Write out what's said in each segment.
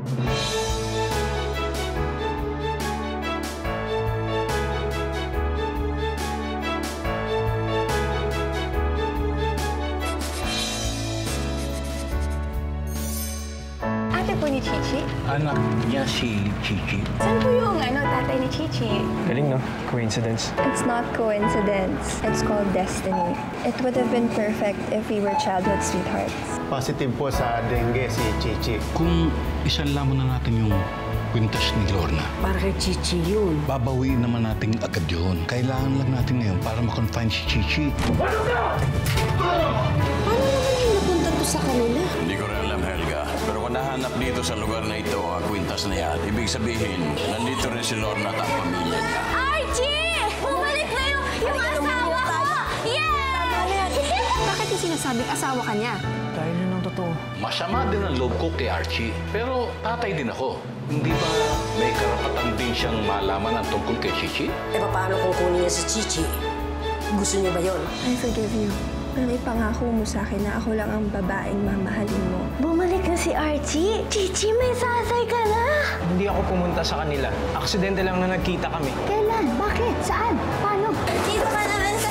Po ni Chichi? Anak niya si Chichi. Saan po yung tatay ni Chichi? Galing, no? Coincidence. It's not coincidence. It's called destiny. It would have been perfect if we were childhood sweethearts. Positive po sa dengue si Chichi. Kung isan lamang na natin yung kwintas ni Lorna. Para kay Chichi yun. Babawiin naman natin agad yun. Kailangan lang natin ngayon para makonfine si Chichi. Paano naman yung napunta to sa kanila? Hindi ko rin alam, Helga. Pero kung nahanap dito sa lugar na ito ang kwintas na yan, ibig sabihin, nandito rin si Lorna at ang pamilya niya. Archie! Bumalik na yung asawa ko! Yeah! Bakit yung sinasabing asawa ka niya? Dahil yun ang totoo. Masama din ang loob ko kay Archie. Pero tatay din ako. Hindi ba may karapatan din siyang malaman ang tungkol kay Chichi? Eh, paano kung kunin niya si Chichi? Gusto niya ba yun? I forgive you. Pero ipangako mo sa akin na ako lang ang babaeng mamahalin mo. Bumalik na si Archie. Chichi, may sasay ka na. Hindi ako pumunta sa kanila. Aksidente lang na nagkita kami. Kailan? Bakit? Saan? Paano? Dito ka naman sa...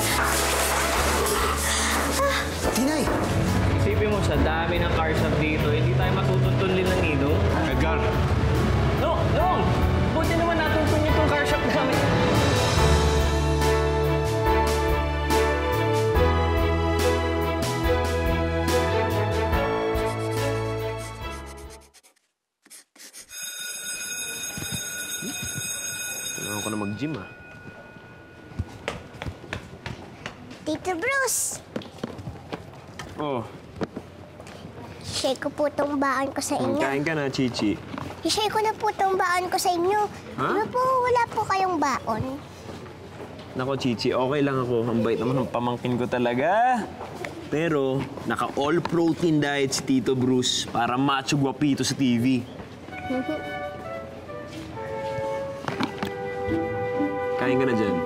Tinay! Isipin mo, sa dami ng car shop dito, hindi tayo matutuntun ng Ninong. Edgar! No! Buti naman natuntun niyo itong car shop namin. Kailangan ko na mag-gym, ah. Tito Bruce! Oh. Share ko po itong baan ko sa inyo. Kain ka na, Chichi. I-share ko na po itong baan ko sa inyo. Ha? Ano po, wala po kayong baon. Nako, Chichi, okay lang ako. Ang bait naman ng pamangkin ko talaga. Pero, naka-all protein diet si Tito Bruce para macho guwapito sa TV. Kain ka na dyan.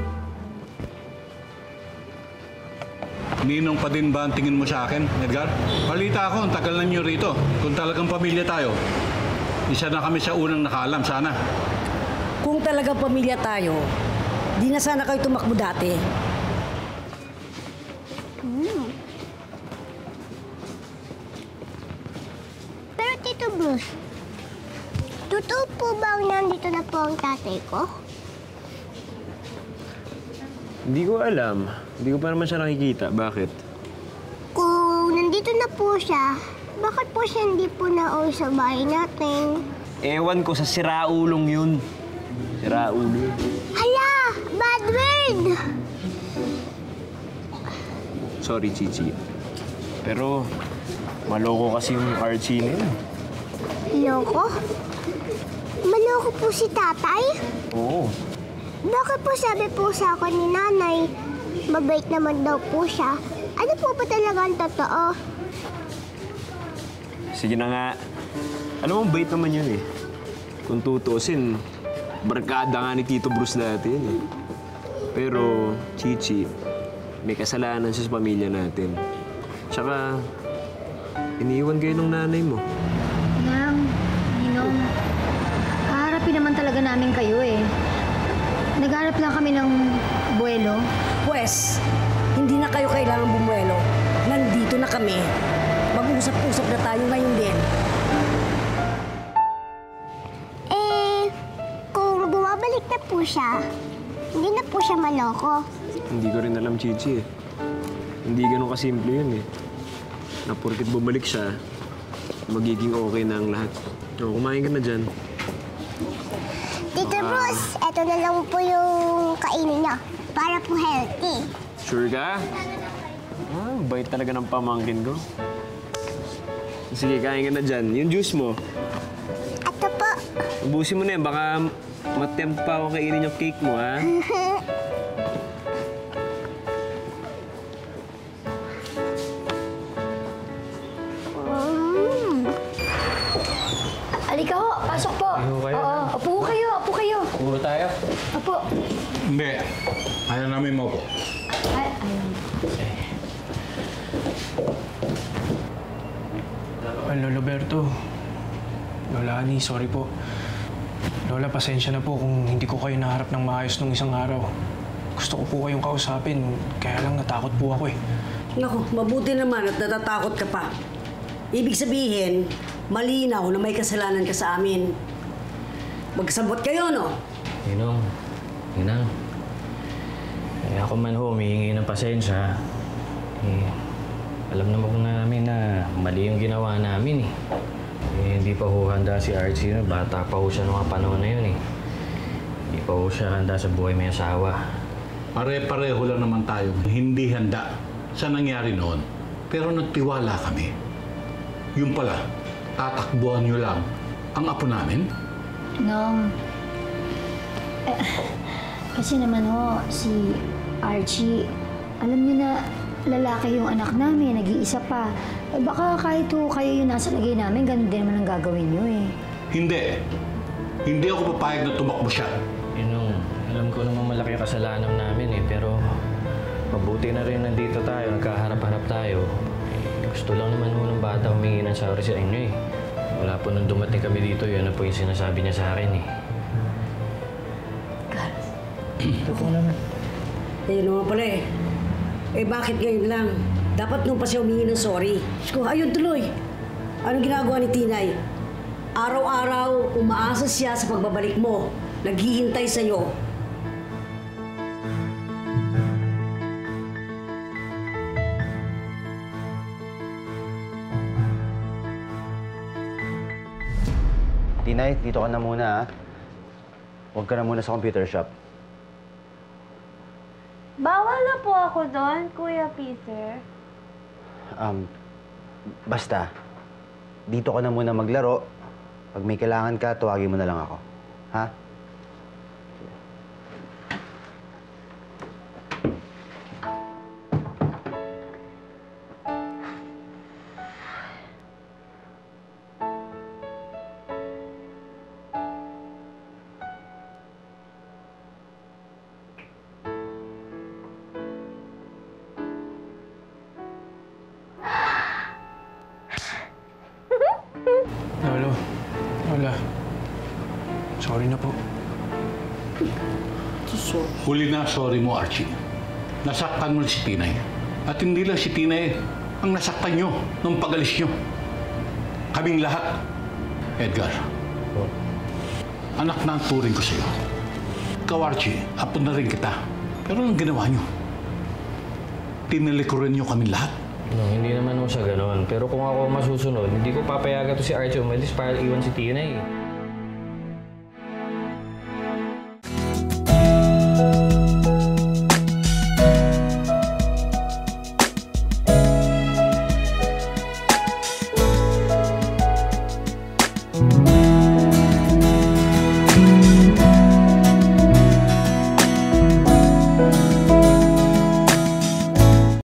Ninong pa din ba ang tingin mo sa akin, Edgar? Balita ako, ang tagal na niyo rito. Kung talagang pamilya tayo, isa na kami sa unang nakaalam, sana. Kung talagang pamilya tayo, di na sana kayo tumakbo dati. Pero Tito Bruce, totoo po bang nandito na po ang tatay ko? Hindi ko alam. Hindi ko pa naman siya nakikita. Bakit? Kung nandito na po siya, bakit po siya hindi po nauwi sa bahay natin? Ewan ko sa siraulong yun. Siraulo. Hala! Bad word! Sorry, Chichi. Pero, maloko kasi yung Archie na yun. Loko? Maloko po si tatay? Oo. Bakit po sabi po sa akin ni nanay, mabait naman daw po siya? Ano po ba talaga ang totoo? Sige na nga. Alam mo, bait naman yun eh. Kung tutusin, barkada nga ni Tito Bruce dati yun eh. Pero, Chichi, may kasalanan siya sa pamilya natin. Tsaka, iniiwan kayo ng nanay mo. Nang, Ninong, haharapin naman talaga namin kayo eh. Nagharap lang kami ng buwelo. Pwes, hindi na kayo kailangan bumuelo. Nandito na kami. Mag-usap-usap na tayo ngayon din. Kung bumabalik na po siya, hindi na po siya maloko. Hindi ko rin alam, Chichi eh. Hindi ganun kasimple yun eh. Na porket bumalik siya, magiging okay na ang lahat. O, kumain ka na dyan. Tito Bruce, eto na lang po yung kainin niya. Para po healthy. Sure ka? Bait talaga ng pamangkin ko. Sige, kain ka na dyan. Yung juice mo. Ito po. Ubusin mo na yan. Baka matempt pa ako kainin yung cake mo, ha? Halika ho, pasok po. Oo, upo kayo, upo kayo. Puro tayo. Upo. Hindi. Ayaw namin mo po. Ay, ayun. Lolo Berto, Lola Annie, sorry po. Lola, pasensya na po kung hindi ko kayo naharap ng maayos nung isang araw. Gusto ko po kayong kausapin, kaya lang natakot po ako eh. Naku, mabuti naman at natatakot ka pa. Ibig sabihin, malinaw na may kasalanan ka sa amin. Magsabot kayo, no? Ninang. Eh, ako man ho, humihingi ng pasensya. Eh, alam naman po namin na mali yung ginawa namin eh. Eh, hindi pa ho handa si Archie. Bata pa ho siya noong panahon na yun eh. Hindi pa ho siya handa sa buhay may asawa. Pare-pareho lang naman tayo. Hindi handa sa nangyari noon. Pero nagtiwala kami. Yung pala, tatakbuhan nyo lang ang apo namin? Nong, kasi naman ho, si Archie, alam niyo na lalaki yung anak namin, nag-iisa pa. Eh baka kahit ho kayo yung nasa lagay namin, ganun din naman ang gagawin niyo eh. Hindi. Hindi ako papayag na tumakbo siya. Alam ko naman malaki ang kasalanan namin eh, pero mabuti na rin nandito tayo, nagkaharap-harap tayo. Eh, gusto lang naman ho ng bata humingi ng sorry sa inyo eh. Wala po nung dumating kami dito, yun na po yung sinasabi niya sa akin eh. Totoo naman. Ayun naman pala eh. Eh bakit ngayon lang? Dapat nung pa siya humingi ng sorry. Ko, ayun tuloy. Anong ginagawa ni Tinay? Araw-araw, umaasa siya sa pagbabalik mo. Naghihintay sa'yo. Tinay, dito ka na muna, ha? Huwag ka na muna sa computer shop. Bawal na po ako doon, Kuya Peter. Basta, dito ka na muna maglaro. Pag may kailangan ka, tawagin mo na lang ako. Ha? Lola, sorry na po. Huli na sorry mo, Archie. Nasaktan mo si Tinay. At hindi lang si Tinay ang nasaktan nyo nung pag-alis nyo. Kaming lahat. Edgar, anak na ang turing ko sa'yo. Ikaw, Archie, apo na rin kita. Pero anong ginawa nyo? Tinalikuran nyo kaming lahat. Hindi naman ho sa gano'n. Pero kung ako masusunod, hindi ko papayagan to si Archie umalis para iwan si Tina eh.